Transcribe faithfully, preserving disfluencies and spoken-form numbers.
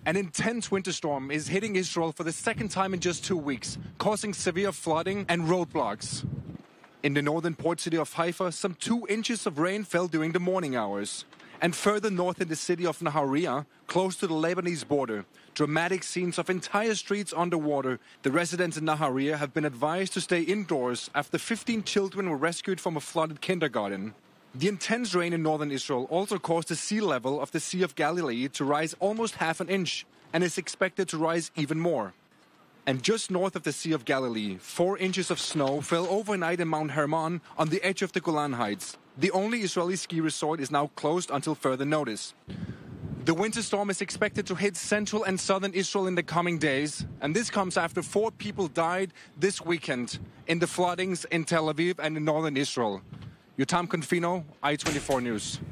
An intense winter storm is hitting Israel for the second time in just two weeks, causing severe flooding and roadblocks. In the northern port city of Haifa, some two inches of rain fell during the morning hours. And further north in the city of Nahariya, close to the Lebanese border, dramatic scenes of entire streets underwater. The residents in Nahariya have been advised to stay indoors after fifteen children were rescued from a flooded kindergarten. The intense rain in northern Israel also caused the sea level of the Sea of Galilee to rise almost half an inch and is expected to rise even more. And just north of the Sea of Galilee, four inches of snow fell overnight in Mount Hermon on the edge of the Golan Heights. The only Israeli ski resort is now closed until further notice. The winter storm is expected to hit central and southern Israel in the coming days, and this comes after four people died this weekend in the floodings in Tel Aviv and in northern Israel. Yotam Confino, I twenty-four News.